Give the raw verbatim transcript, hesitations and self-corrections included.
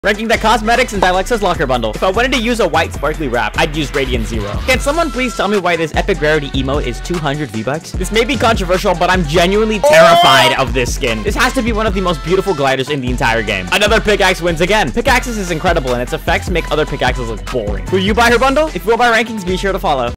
Ranking the cosmetics in DYLEXA's locker bundle. If I wanted to use a white sparkly wrap, I'd use Radiant Zero. Can someone please tell me why this epic rarity emote is two hundred V-Bucks? This may be controversial, but I'm genuinely terrified of this skin. This has to be one of the most beautiful gliders in the entire game. Another pickaxe wins again. Pickaxes is incredible, and its effects make other pickaxes look boring. Will you buy her bundle? If you will buy rankings, be sure to follow.